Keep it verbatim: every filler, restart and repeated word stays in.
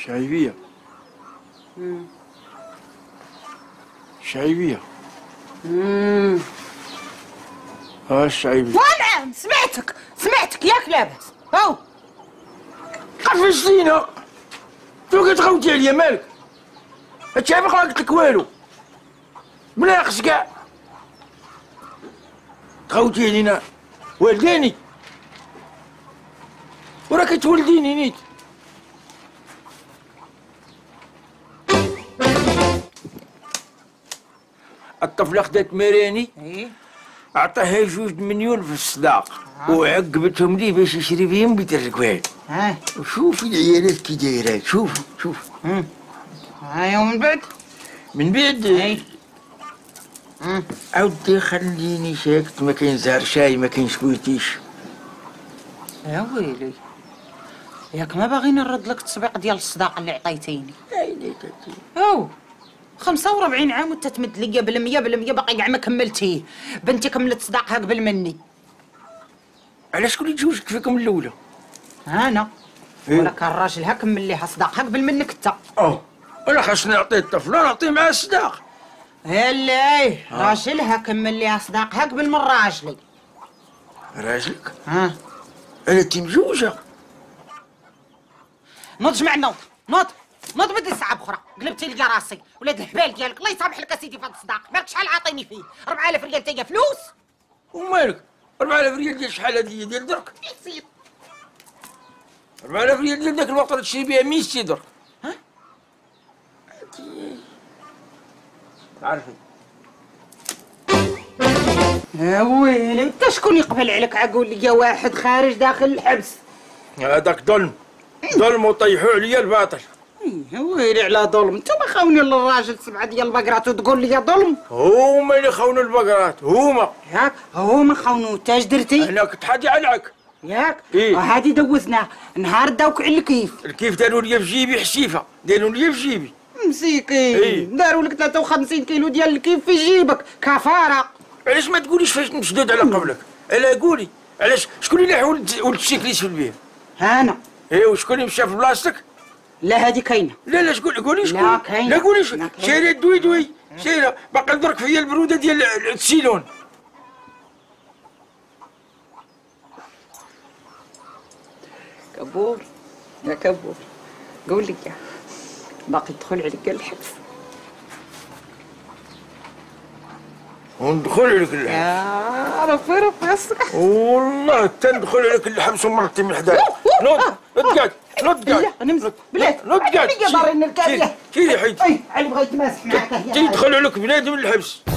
شايبيه. امم شايبيه. امم ها الشايبيه. نعم سمعتك سمعتك ياك لاباس هاو قفشتينا. تو كتغوتي عليا مالك؟ هادشي عافاك ما قلت لك والو. بناقص كاع. تغوتي علينا والديني. وراك تولديني نيت. الطفلة خدات مراني. ايه عطاها جوج مليون في الصداق. آه. وعقبتهم ليه باش يشري بهم بيت الركبان. ها وشوفي العيالات كي دايرات. شوف شوف. امم هاي ومن بعد من بعد اي عاودي خليني ساكت. ما كاين زهر شاي ما كاين سكويتيش. يا ويلي ياك ما باغي نرد لك التسبيق ديال الصداقه اللي عطيتيني. او خمسة وأربعين عام وانت تمد ليا بالمية بالمية باقي كاع ما كملتيه. بنتي كملت صداقها قبل مني. علاش شكون اللي تزوجك فيكم الاولى؟ انا إيه؟ ولا كان راجلها كمل ليها صداقها قبل منك انت. اه انا خاصني نعطي الطفله نعطي معاه الصداق. هلا راجلها كمل ليها صداقها قبل من راجلي. راجلك؟ ها انا انت مزوجه. نوض جمع النوض نوض نوض بدي ساعة أخرى قلبتي لي راسي. ولاد الحبال ديالك الله يسامح لك اسيدي في هذا الصداق. مالك شحال عاطيني فيه؟ أربعة آلاف ريال تاهي فلوس. ومالك؟ أربعة آلاف ريال ديال شحال هذه ديال درك؟ يسير أربعة آلاف ريال ديال ذاك الوقت راه تشري بها ميسي درك. ها؟ عارفي يا ويلي انت شكون يقبل عليك عقول لي واحد خارج داخل الحبس؟ هذاك ظلم. ظلم وطيحوا عليا الباطل. يا ويلي على ظلم. انتوما خاوني للراجل سبعة ديال البقرات وتقول لي ظلم؟ هما اللي خونوا البقرات هما. ياك هما خاونوا انت اش درتي؟ انا كنت حادي عليك. ياك إيه؟ وهادي دوزناه نهار داوك على الكيف. الكيف داروا لي في جيبي حشيفه. داروا لي في جيبي. مسكين. إيه؟ داروا لك ثلاثة وخمسين كيلو ديال الكيف في جيبك كفاره. علاش ما تقوليش فاش مشدود على قبلك؟ الا قولي علاش شكون اللي حول ولد الشيكليس في البيت؟ انا. ايه وشكون اللي مشى في بلاصتك؟ لا هادي كاينه. لا لا شكون قولي شكون؟ لا كاينه. لا قولي شكون؟ شايره دوي دوي شايره باقي درك فيا البروده ديال السيلون. كبور يا كبور قول لي باقي تدخل عليك الحبس؟ وندخل عليك الحبس. يا ربي ربي يسرك. والله تندخل عليك الحبس ومرتي من حدايا. نوض نوض قاعد نوض قاعد. نمزح بلاد نوض قاعد. يا داري نركب. كيري حيد. اي علي بغيت نماسح معاك. تيدخل عليك بنادم الحبس.